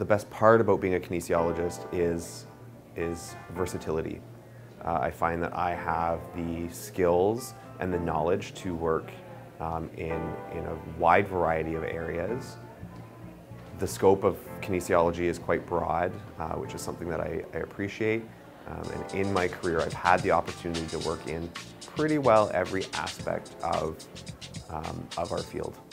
The best part about being a kinesiologist is versatility. I find that I have the skills and the knowledge to work in a wide variety of areas. The scope of kinesiology is quite broad, which is something that I appreciate. And in my career, I've had the opportunity to work in pretty well every aspect of our field.